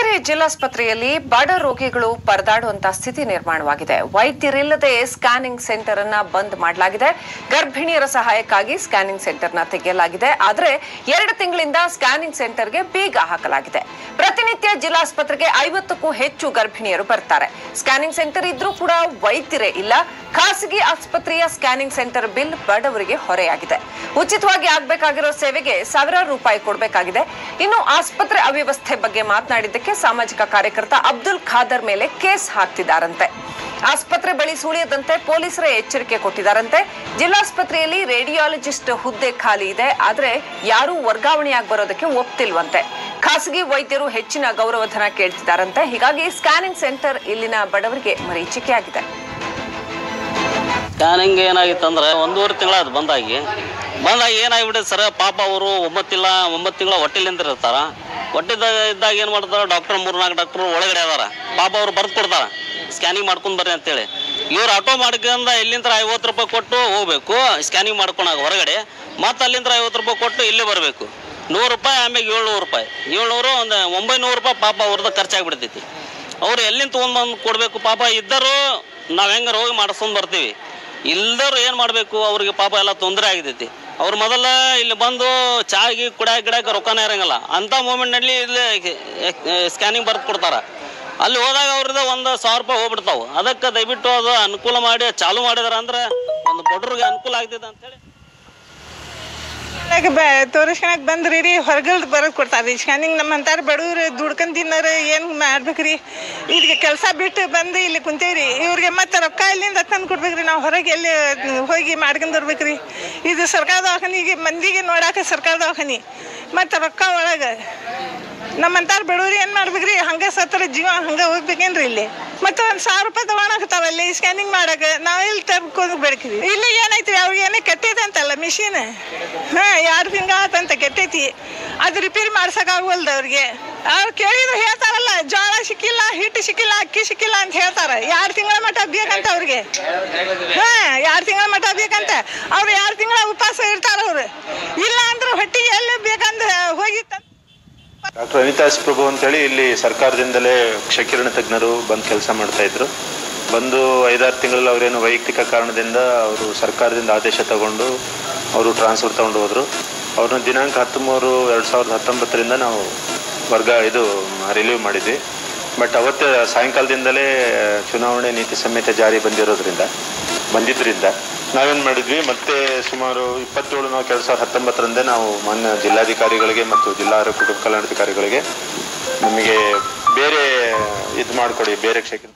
ಹಾವೇರಿ ಜಿಲ್ಲಾಸ್ಪತ್ರೆಯಲ್ಲಿ ಬಡ ರೋಗಿಗಳು ಪರದಾಡುವಂತಹ ಸ್ಥಿತಿ ನಿರ್ಮಾಣವಾಗಿದೆ. ವೈದ್ಯರಿಲ್ಲದೆ ಸ್ಕ್ಯಾನಿಂಗ್ ಸೆಂಟರ್ ಅನ್ನ ಬಂದ್ ಮಾಡಲಾಗಿದೆ. ಗರ್ಭಿಣಿಯರ ಸಹಾಯಕ್ಕಾಗಿ ಸ್ಕ್ಯಾನಿಂಗ್ ಸೆಂಟರ್ ನ ತೆಗೆಯಲಾಗಿದೆ. ಆದರೆ 2 ತಿಂಗಳಿಂದ ಸ್ಕ್ಯಾನಿಂಗ್ ಸೆಂಟರ್ಗೆ ಬೀಗ ಹಾಕಲಾಗಿದೆ. ಪ್ರತಿನಿತ್ಯ ಜಿಲ್ಲಾಸ್ಪತ್ರೆಗೆ 50ಕ್ಕೂ ಹೆಚ್ಚು ಗರ್ಭಿಣಿಯರು ಬರ್ತಾರೆ. ಸ್ಕ್ಯಾನಿಂಗ್ ಸೆಂಟರ್ ಇದ್ರೂ ಕೂಡ ವೈದ್ಯರೇ ಇಲ್ಲ. ಖಾಸಗಿ ಆಸ್ಪತ್ರೆಯ ಸ್ಕ್ಯಾನಿಂಗ್ ಸೆಂಟರ್ ಬಿಲ್ ಬಡವರಿಗೆ ಹೊರೆಯಾಗಿದೆ. ಉಚಿತವಾಗಿ ಆಗಬೇಕಾಗಿರೋ ಸೇವೆಗೆ ಸಾವಿರಾರು ರೂಪಾಯಿ ಕೊಡಬೇಕಾಗಿದೆ. ಇನ್ನು ಆಸ್ಪತ್ರೆ ಅವ್ಯವಸ್ಥೆ ಬಗ್ಗೆ ಮಾತನಾಡಿದ್ದಕ್ಕೆ ಸಾಮಾಜಿಕ ಕಾರ್ಯಕರ್ತ ಅಬ್ದುಲ್ ಖಾದರ್ ಮೇಲೆ ಕೇಸ್ ಹಾಕ್ತಿದ್ದಾರಂತೆ. ಆಸ್ಪತ್ರೆ ಬಳಿ ಸುಳಿಯದಂತೆ ಪೊಲೀಸರೇ ಎಚ್ಚರಿಕೆ ಕೊಟ್ಟಿದ್ದಾರಂತೆ. ಜಿಲ್ಲಾಸ್ಪತ್ರೆಯಲ್ಲಿ ರೇಡಿಯಾಲಜಿಸ್ಟ್ ಹುದ್ದೆ ಖಾಲಿ ಇದೆ, ಆದ್ರೆ ಯಾರೂ ವರ್ಗಾವಣೆಯಾಗಿ ಬರೋದಕ್ಕೆ ಒಪ್ತಿಲ್ವಂತೆ. ಖಾಸಗಿ ವೈದ್ಯರು ಹೆಚ್ಚಿನ ಗೌರವಧನ ಕೇಳ್ತಿದ್ದಾರಂತೆ. ಹೀಗಾಗಿ ಸ್ಕ್ಯಾನಿಂಗ್ ಸೆಂಟರ್ ಇಲ್ಲಿನ ಬಡವರಿಗೆ ಮರೀಚಿಕೆಯಾಗಿದೆ. ಸ್ಕ್ಯಾನಿಂಗ್ ಏನಾಗಿತ್ತು ಅಂದ್ರೆ 1.5 ತಿಂಗಳಾಯ್ತು ಬಂದಾಗಿ ಏನಾಗ್ಬಿಟ್ಟಿದೆ ಸರ್. ಪಾಪ ಅವರು 9 ತಿಂಗಳ ಹೊಟ್ಟೆಲಿಂದ ಇರ್ತಾರ. ಹೊಟ್ಟೆದಾಗ ಏನು ಮಾಡ್ತಾರೆ, ಡಾಕ್ಟರ್ 3-4 ಡಾಕ್ಟರ್ ಒಳಗಡೆ ಅದಾರ. ಪಾಪ ಅವ್ರು ಬರ್ದು ಕೊಡ್ತಾರ, ಸ್ಕ್ಯಾನಿಂಗ್ ಮಾಡ್ಕೊಂಡು ಬರ್ರಿ ಅಂತೇಳಿ. ಇವ್ರು ಆಟೋ ಮಾಡ್ಕೊಂಡು ಇಲ್ಲಿಂದ 50 ರೂಪಾಯಿ ಕೊಟ್ಟು ಹೋಗ್ಬೇಕು ಸ್ಕ್ಯಾನಿಂಗ್ ಮಾಡ್ಕೊಂಡಾಗ ಹೊರಗಡೆ. ಮತ್ತು ಅಲ್ಲಿಂದ 50 ರೂಪಾಯಿ ಕೊಟ್ಟು ಇಲ್ಲೇ ಬರಬೇಕು. 100 ರೂಪಾಯಿ, ಆಮೇಲೆ 700 ರೂಪಾಯಿ. 700 ಒಂದು 900 ರೂಪಾಯಿ ಪಾಪ ಅವ್ರದ್ದು ಖರ್ಚಾಗ್ಬಿಡ್ತೈತಿ. ಅವ್ರು ಎಲ್ಲಿಂದ ತೊಗೊಂಡ್ಬಂದು ಕೊಡಬೇಕು. ಪಾಪ ಇದ್ದರು ನಾವು ಹೆಂಗಾರ ಹೋಗಿ ಮಾಡಿಸ್ಕೊಂಡು ಬರ್ತೀವಿ. ಇಲ್ದವ್ರು ಏನು ಮಾಡಬೇಕು, ಅವ್ರಿಗೆ ಪಾಪ ಎಲ್ಲ ತೊಂದರೆ ಆಗಿರ್ತೈತಿ. ಅವ್ರು ಮೊದಲ ಇಲ್ಲಿ ಬಂದು ಚಾಗಿ ಗಿಡಕ್ಕೆ ರೊಕ್ಕನೇ ಇರಂಗಿಲ್ಲ. ಅಂಥ ಮೂಮೆಂಟ್ನಲ್ಲಿ ಇಲ್ಲಿ ಸ್ಕ್ಯಾನಿಂಗ್ ಬರ್ದು ಕೊಡ್ತಾರೆ. ಅಲ್ಲಿ ಹೋದಾಗ ಅವ್ರದ್ದು 1,000 ರೂಪಾಯಿ ಹೋಗ್ಬಿಡ್ತಾವೆ. ಅದಕ್ಕೆ ದಯವಿಟ್ಟು ಅದು ಅನುಕೂಲ ಮಾಡಿ ಚಾಲು ಮಾಡಿದಾರೆ ಅಂದ್ರೆ ಒಂದು ಬಡ್ರಿಗೆ ಅನುಕೂಲ ಆಗ್ತದೆ ಅಂತೇಳಿ ತೋರಿಸ್ಕೊಳಕ್ ಬಂದ್ರಿ ಹೊರಗಲ್ದು ಬರೋದು ಕೊಡ್ತಾರ್ರಿ ಸ್ಕ್ಯಾನಿಂಗ್. ನಮ್ಮಂತಾರ ಬಡವ್ರು ದುಡ್ಕೊಂಡ್ ತಿನ್ನೋರು ಏನು ಮಾಡ್ಬೇಕ್ರಿ. ಈಗ ಕೆಲಸ ಬಿಟ್ಟು ಬಂದು ಇಲ್ಲಿ ಕುಂತೇವ್ರಿ. ಇವ್ರಿಗೆ ಮತ್ತೆ ರೊಕ್ಕ ಇಲ್ಲಿಂದ ತಂದು ಕೊಡ್ಬೇಕ್ರಿ. ನಾವು ಹೊರಗೆ ಎಲ್ಲಿ ಹೋಗಿ ಮಾಡ್ಕೊಂಡು ಬರ್ಬೇಕ್ರಿ. ಇದು ಸರ್ಕಾರ ದವಾಖಾನಿಗೆ ಮಂದಿಗೆ ನೋಡಾಕ ಸರ್ಕಾರ ದವಾಖಾನಿ ಮತ್ತು ರೊಕ್ಕ ಒಳಗೆ ನಮ್ಮಂತಾರ ಬಡವ್ರು ಏನು ಮಾಡ್ಬೇಕ್ರಿ. ಹಂಗೆ ಸತ್ತರ ಜೀವ ಹಂಗೆ ಹೋಗ್ಬೇಕೇನ್ರಿ. ಇಲ್ಲಿ ಮತ್ತೆ 1,000 ರೂಪಾಯಿ ತಗೊಳಕತ್ತಾವಲ್ಲಿ ಸ್ಕ್ಯಾನಿಂಗ್ ಮಾಡಕ್ಕೆ. ನಾವು ಇಲ್ಲಿ ತಗೊಂಡು ಬೇಡ್ತೀವಿ. ಇಲ್ಲಿ ಏನೈತಿ, ಅವ್ರಿಗೆ ಏನೇ ಕೆಟ್ಟೈತೆ ಅಂತಲ್ಲ ಮಿಷಿನ್. 2 ತಿಂಗಳ ಆತಂತ ಕೆಟ್ಟೈತಿ. ಅದು ರಿಪೇರಿ ಮಾಡ್ಸೋಕ್ಕಾಗವಲ್ದು ಅವ್ರಿಗೆ. ಅವ್ರು ಕೇಳಿದ್ರು ಹೇಳ್ತಾರಲ್ಲ, ಜೋಳ ಸಿಕ್ಕಿಲ್ಲ, ಹಿಟ್ಟು ಸಿಕ್ಕಿಲ್ಲ, ಅಕ್ಕಿ ಸಿಕ್ಕಿಲ್ಲ ಅಂತ ಹೇಳ್ತಾರೆ. 2 ತಿಂಗಳ ಮಟ್ಟ ಬೇಕಂತ ಅವ್ರಿಗೆ. 2 ತಿಂಗಳ ಮಟ್ಟ ಬೇಕಂತ. ಅವ್ರು 2 ತಿಂಗಳ ಉಪವಾಸ ಇರ್ತಾರ. ಅವ್ರು ಇಲ್ಲ ಅಂದ್ರೆ ಹೊಟ್ಟಿಗೆ ಎಲ್ಲಿ ಬೇಕಂದ್ರೆ ಹೋಗಿ ಡಾಕ್ಟರ್ ಅನಿತಾ ಎಸ್ ಪ್ರಭು ಅಂತೇಳಿ ಇಲ್ಲಿ ಸರ್ಕಾರದಿಂದಲೇ ಕ್ಷಕಿರಣ ತಜ್ಞರು ಬಂದು ಕೆಲಸ ಮಾಡ್ತಾ ಇದ್ರು. ಬಂದು 5-6 ತಿಂಗಳಲ್ಲಿ ಅವರೇನು ವೈಯಕ್ತಿಕ ಕಾರಣದಿಂದ ಅವರು ಸರ್ಕಾರದಿಂದ ಆದೇಶ ತಗೊಂಡು ಅವರು ಟ್ರಾನ್ಸ್ಫರ್ ತಗೊಂಡು ಹೋದರು. ಅವ್ರನ್ನ ದಿನಾಂಕ 13/2019 ನಾವು ರಿಲೀವ್ ಮಾಡಿದ್ವಿ. ಬಟ್ ಅವತ್ತೇ ಸಾಯಂಕಾಲದಿಂದಲೇ ಚುನಾವಣೆ ನೀತಿ ಸಂಹಿತೆ ಜಾರಿ ಬಂದಿದ್ದರಿಂದ ನಾವೇನು ಮಾಡಿದ್ವಿ, ಮತ್ತೆ ಸುಮಾರು 27/2019 ನಾವು ಮಾನ್ಯ ಜಿಲ್ಲಾಧಿಕಾರಿಗಳಿಗೆ ಮತ್ತು ಜಿಲ್ಲಾ ಆರೋಗ್ಯ ಕುಟುಂಬ ಕಲ್ಯಾಣಾಧಿಕಾರಿಗಳಿಗೆ ನಮಗೆ ಬೇರೆ ಇದು ಮಾಡಿಕೊಡಿ, ಬೇರೆ ಕ್ಷೇತ್ರ.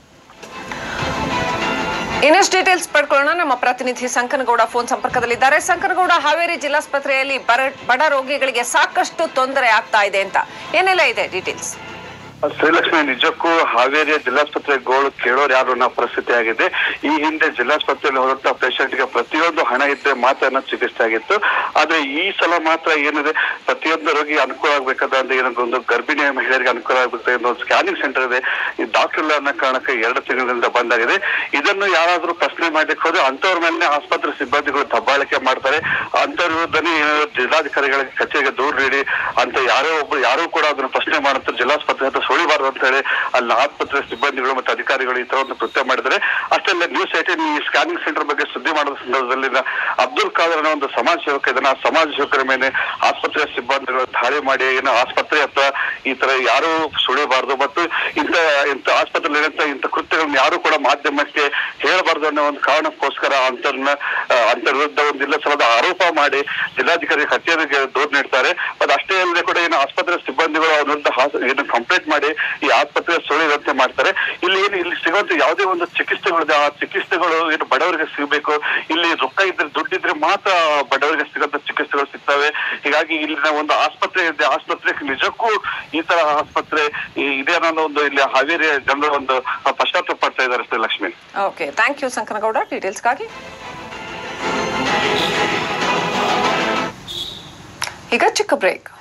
ಇನ್ನಷ್ಟು ಡೀಟೇಲ್ಸ್ ಪಡ್ಕೊಳ್ಳೋಣ. ನಮ್ಮ ಪ್ರತಿನಿಧಿ ಸಂಕನಗೌಡ ಫೋನ್ ಸಂಪರ್ಕದಲ್ಲಿದ್ದಾರೆ. ಸಂಕನಗೌಡ, ಹಾವೇರಿ ಜಿಲ್ಲಾಸ್ಪತ್ರೆಯಲ್ಲಿ ಬಡ ರೋಗಿಗಳಿಗೆ ಸಾಕಷ್ಟು ತೊಂದರೆ ಆಗ್ತಾ ಇದೆ ಅಂತ ಏನೆಲ್ಲ ಇದೆ ಡೀಟೇಲ್ಸ್? ಶ್ರೀಲಕ್ಷ್ಮಿ, ನಿಜಕ್ಕೂ ಹಾವೇರಿಯ ಜಿಲ್ಲಾಸ್ಪತ್ರೆ ಗೋಳು ಕೇಳೋರು ಯಾರು ಅನ್ನೋ ಪರಿಸ್ಥಿತಿ ಆಗಿದೆ. ಈ ಹಿಂದೆ ಜಿಲ್ಲಾಸ್ಪತ್ರೆಯಲ್ಲಿ ಹೋದಂತ ಪೇಷಂಟ್ಗೆ ಪ್ರತಿಯೊಂದು ಹಣ ಇದ್ದರೆ ಮಾತ್ರ ಚಿಕಿತ್ಸೆ ಆಗಿತ್ತು. ಆದ್ರೆ ಈ ಸಲ ಮಾತ್ರ ಏನಿದೆ, ಪ್ರತಿಯೊಂದು ರೋಗಿಗೆ ಅನುಕೂಲ ಆಗ್ಬೇಕಾದ್ರೆ ಏನೊಂದು ಗರ್ಭಿಣಿ ಮಹಿಳೆಯರಿಗೆ ಅನುಕೂಲ ಆಗ್ಬೇಕಾದ್ರೆ ಒಂದು ಸ್ಕ್ಯಾನಿಂಗ್ ಸೆಂಟರ್ ಇದೆ. ಈ ಡಾಕ್ಟರ್ ಇಲ್ಲ ಅನ್ನೋ ಕಾರಣಕ್ಕೆ 2 ತಿಂಗಳಿಂದ ಬಂದಾಗಿದೆ. ಇದನ್ನು ಯಾರಾದ್ರೂ ಪ್ರಶ್ನೆ ಮಾಡ್ಲಿಕ್ಕೆ ಹೋದ್ರೆ ಅಂತವ್ರ ಮೇಲೆ ಆಸ್ಪತ್ರೆ ಸಿಬ್ಬಂದಿಗಳು ದಬ್ಬಾಳಿಕೆ ಮಾಡ್ತಾರೆ. ಅಂತವ್ರ ವಿರುದ್ಧನೇ ಜಿಲ್ಲಾಧಿಕಾರಿಗಳಿಗೆ ಕಚೇರಿಗೆ ದೂರು ನೀಡಿ ಅಂತ ಯಾರೂ ಕೂಡ ಅದನ್ನು ಪ್ರಶ್ನೆ ಮಾಡುತ್ತಾರೆ. ಜಿಲ್ಲಾಸ್ಪತ್ರೆ ಸುಳಿಬಾರ್ದು ಅಂತ ಹೇಳಿ ಅಲ್ಲಿ ಆಸ್ಪತ್ರೆ ಸಿಬ್ಬಂದಿಗಳು ಮತ್ತು ಅಧಿಕಾರಿಗಳು ಈ ತರ ಒಂದು ಕೃತ್ಯ ಮಾಡಿದರೆ. ಅಷ್ಟೇ ನ್ಯೂಸ್ 18 ಈ ಸ್ಕ್ಯಾನಿಂಗ್ ಸೆಂಟರ್ ಬಗ್ಗೆ ಸುದ್ದಿ ಮಾಡಿದ ಸಂದರ್ಭದಲ್ಲಿ ಅಬ್ದುಲ್ ಖಾದರ್ ಅನ್ನೋ ಒಂದು ಸಮಾಜ ಸೇವಕ ಇದನ್ನ ಸಮಾಜ ಸೇವಕರ ಮೇಲೆ ಆಸ್ಪತ್ರೆಯ ಸಿಬ್ಬಂದಿಗಳು ದಾಳಿ ಮಾಡಿ ಆಸ್ಪತ್ರೆ ಹತ್ರ ಈ ತರ ಯಾರು ಸುಳಿಬಾರ್ದು ಮತ್ತು ಇಂಥ ಆಸ್ಪತ್ರೆ ಇಂಥ ಕೃತ್ಯಗಳನ್ನ ಯಾರು ಕೂಡ ಮಾಧ್ಯಮಕ್ಕೆ ಹೇಳಬಾರ್ದು ಅನ್ನೋ ಒಂದು ಕಾರಣಕ್ಕೋಸ್ಕರ ಅಂತರ ವಿರುದ್ಧ ಒಂದು ಇಲ್ಲ ಸಲದ ಆರೋಪ ಮಾಡಿ ಜಿಲ್ಲಾಧಿಕಾರಿ ಕಚೇರಿಗೆ ದೂರು ನೀಡ್ತಾರೆ. ಅದು ಅಷ್ಟೇ ಅಲ್ಲದೆ ಕೂಡ ಆಸ್ಪತ್ರೆ ಸಿಬ್ಬಂದಿಗಳು ಅವ್ರ ವಿರುದ್ಧ ಕಂಪ್ಲೇಂಟ್ ಮಾಡಿ ಈ ಆಸ್ಪತ್ರೆ ಸುಳಿದಂತೆ ಮಾಡ್ತಾರೆ. ಇಲ್ಲಿ ಸಿಗುವಂತ ಯಾವುದೇ ಒಂದು ಚಿಕಿತ್ಸೆಗಳಿದೆ, ಆ ಚಿಕಿತ್ಸೆಗಳು ಬಡವರಿಗೆ ಸಿಗಬೇಕು. ಇಲ್ಲಿ ರೊಕ್ಕ ಇದ್ರೆ ದುಡ್ಡಿದ್ರೆ ಮಾತ್ರ ಬಡವರಿಗೆ ಸಿಗುವಂತ ಚಿಕಿತ್ಸೆಗಳು ಸಿಗ್ತವೆ. ಹೀಗಾಗಿ ಇಲ್ಲಿನ ಒಂದು ಆಸ್ಪತ್ರೆ ಇದೆ, ಆಸ್ಪತ್ರೆಗೆ ನಿಜಕ್ಕೂ ಈ ತರ ಆಸ್ಪತ್ರೆ ಇದೆ ಅನ್ನೋ ಒಂದು ಇಲ್ಲಿ ಹಾವೇರಿ ಜನರು ಒಂದು ಪಶ್ಚಾತ್ತಾಪ ಪಡ್ತಾ ಇದ್ದಾರೆ. Shrilakshmi, okay, thank you Sankanagouda ಡೀಟೇಲ್ಸ್ಗಾಗಿ. ಈಗ ಚಿಕ್ಕ ಬ್ರೇಕ್.